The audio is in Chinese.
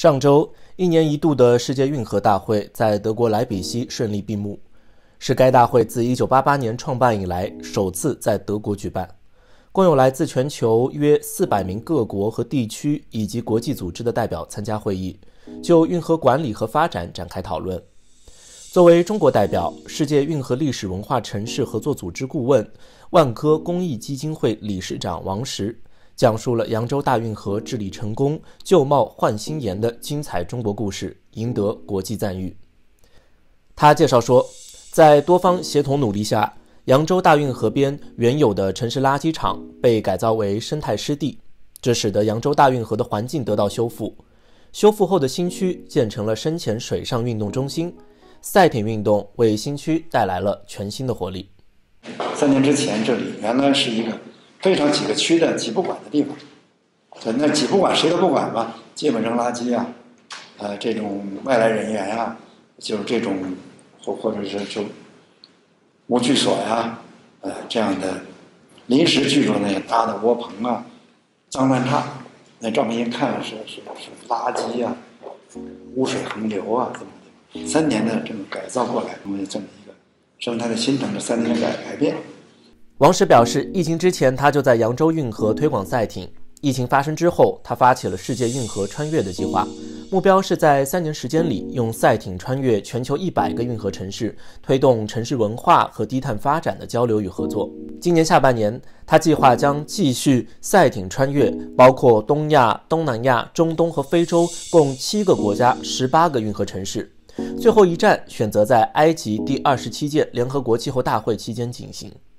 上周，一年一度的世界运河大会在德国莱比锡顺利闭幕，是该大会自1988年创办以来首次在德国举办。共有来自全球约400名各国和地区以及国际组织的代表参加会议，就运河管理和发展展开讨论。作为中国代表，世界运河历史文化城市合作组织顾问、万科公益基金会理事长王石讲述了扬州大运河治理成功、旧貌换新颜的精彩中国故事，赢得国际赞誉。他介绍说，在多方协同努力下，扬州大运河边原有的城市垃圾场被改造为生态湿地，这使得扬州大运河的环境得到修复。修复后的新区建成了深潜水上运动中心，赛艇运动为新区带来了全新的活力。 3年之前，这里原来是一个非常几个区的几不管的地方，那几不管谁都不管吧，街本扔垃圾啊，这种外来人员啊，就是这种或者是就无居所呀，这样的临时居住那搭的窝棚啊，脏乱差，那照片一看是垃圾啊，污水横流啊，这么的。3年的这么改造过来，我有这么一个生态的新城的3年改变。 王石表示，疫情之前他就在扬州运河推广赛艇，疫情发生之后，他发起了世界运河穿越的计划，目标是在3年时间里用赛艇穿越全球100个运河城市，推动城市文化和低碳发展的交流与合作。今年下半年，他计划将继续赛艇穿越，包括东亚、东南亚、中东和非洲共7个国家18个运河城市，最后一站选择在埃及第27届联合国气候大会期间进行。